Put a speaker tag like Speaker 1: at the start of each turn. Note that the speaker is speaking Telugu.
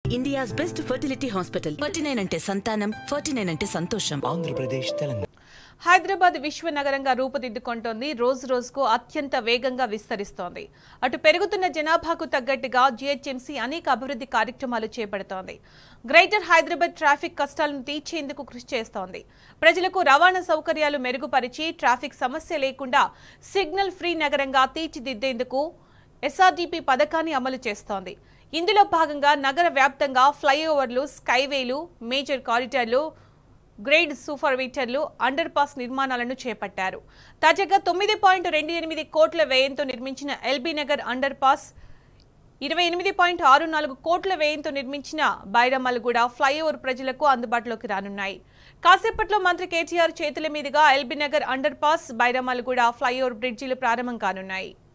Speaker 1: India's best fertility hospital.
Speaker 2: 49 ante santanam, 49 ante santosham.
Speaker 3: Andhra Pradesh, Telangana.
Speaker 4: Hyderabad విశ్వనగరంగా రూపుదిద్దుకుంటోంది. రోజు రోజుకు అత్యంత వేగంగా విస్తరిస్తోంది. అటు పెరుగుతున్న జనాభాకు తగ్గట్టుగా GHMC అనేక అభివృద్ధి కార్యక్రమాలు చేపడుతోంది. గ్రేటర్ హైదరాబాద్ ట్రాఫిక్ కష్టాలను తీర్చేందుకు కృషి చేస్తోంది. ప్రజలకు రవాణా సౌకర్యాలు మెరుగుపరిచి ట్రాఫిక్ సమస్య లేకుండా సిగ్నల్ ఫ్రీ నగరంగా తీర్చిదిద్దేందుకు SRDP పథకాన్ని అమలు చేస్తోంది. ఇందులో భాగంగా నగర వ్యాప్తంగా ఫ్లైఓవర్లు, స్కైవేలు, మేజర్ కారిడార్లు, గ్రేడ్ సూపర్వీటర్లు, అండర్ పాస్ నిర్మాణాలను చేపట్టారు. తాజాగా 9.28 కోట్ల వ్యయంతో నిర్మించిన ఎల్బీ నగర్ అండర్ పాస్, 28.64 కోట్ల వ్యయంతో నిర్మించిన బైరమల్గూడ ఫ్లైఓవర్ ప్రజలకు అందుబాటులోకి రానున్నాయి. కాసేపట్లో మంత్రి కేటీఆర్ చేతుల మీదుగా LB Nagar underpass, Bairamalguda flyover బ్రిడ్జిలు ప్రారంభం కానున్నాయి.